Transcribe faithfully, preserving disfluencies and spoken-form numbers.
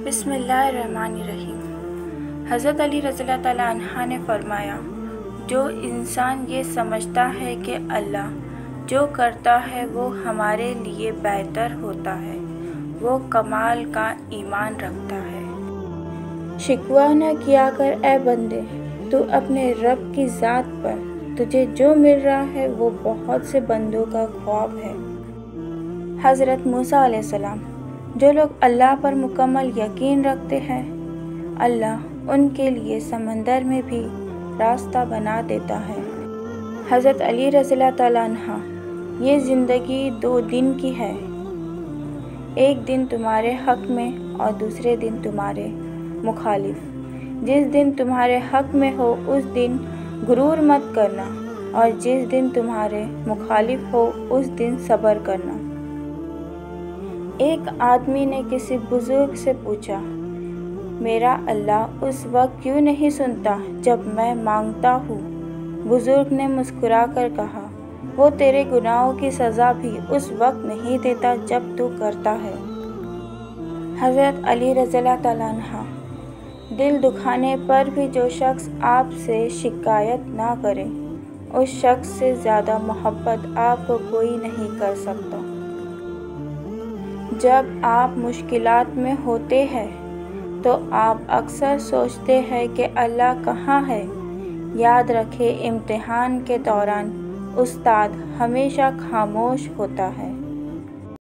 بسم اللہ الرحمن الرحیم۔ حضرت علی رضی اللہ تعالیٰ عنہ نے فرمایا، جو انسان یہ سمجھتا ہے کہ اللہ جو کرتا ہے وہ ہمارے لیے بہتر ہوتا ہے، وہ کمال کا ایمان رکھتا ہے۔ شکوہ نہ کیا کر اے بندے، تو اپنے رب کی ذات پر تجھے جو مل رہا ہے وہ بہت سے بندوں کا خواب ہے۔ حضرت موسیٰ علیہ السلام، جو لوگ اللہ پر مکمل یقین رکھتے ہیں، اللہ ان کے لیے سمندر میں بھی راستہ بنا دیتا ہے۔ حضرت علی رضی اللہ تعالیٰ عنہ، یہ زندگی دو دن کی ہے، ایک دن تمہارے حق میں اور دوسرے دن تمہارے مخالف۔ جس دن تمہارے حق میں ہو اس دن غرور مت کرنا، اور جس دن تمہارے مخالف ہو اس دن صبر کرنا۔ ایک آدمی نے کسی بزرگ سے پوچھا، میرا اللہ اس وقت کیوں نہیں سنتا جب میں مانگتا ہوں؟ بزرگ نے مسکرا کر کہا، وہ تیرے گناہوں کی سزا بھی اس وقت نہیں دیتا جب تو کرتا ہے۔ حضرت علی رضی اللہ تعالیٰ عنہ، دل دکھانے پر بھی جو شخص آپ سے شکایت نہ کرے، اس شخص سے زیادہ محبت آپ کو کوئی نہیں کر سکتا۔ جب آپ مشکلات میں ہوتے ہیں تو آپ اکثر سوچتے ہیں کہ اللہ کہاں ہے؟ یاد رکھیں، امتحان کے دوران استاد ہمیشہ خاموش ہوتا ہے۔